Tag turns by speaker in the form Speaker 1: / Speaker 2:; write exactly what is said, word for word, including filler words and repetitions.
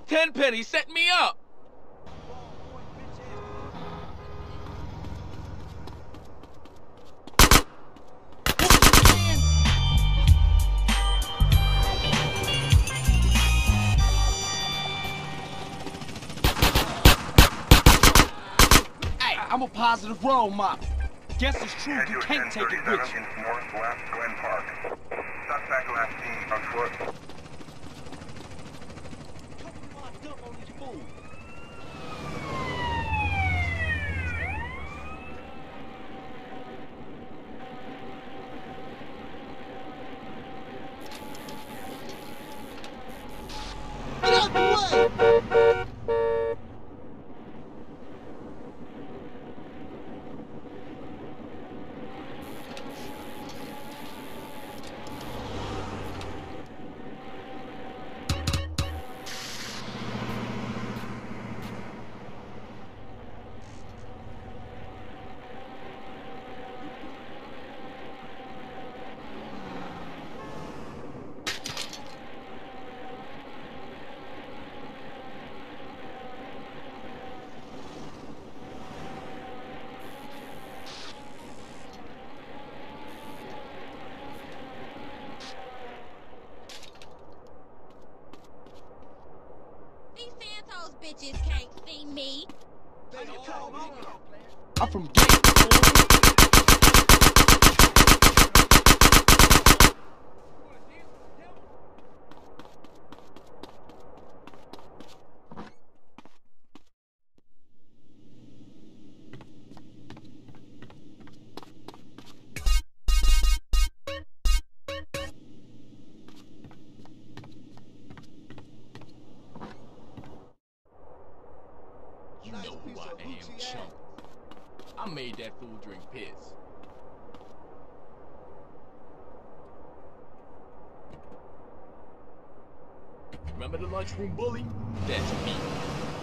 Speaker 1: Tenpenny set me up!
Speaker 2: Hey, I'm a positive role model. Guess it's true you can't take it with you.
Speaker 3: Northwest Glen Park. Suspect last seen on foot.
Speaker 2: Get out the way!
Speaker 4: These Santos bitches can't see me.
Speaker 2: I'm from Gate.
Speaker 1: You know who I am, chump. I made that fool drink piss. Remember the lunchroom bully? That's me.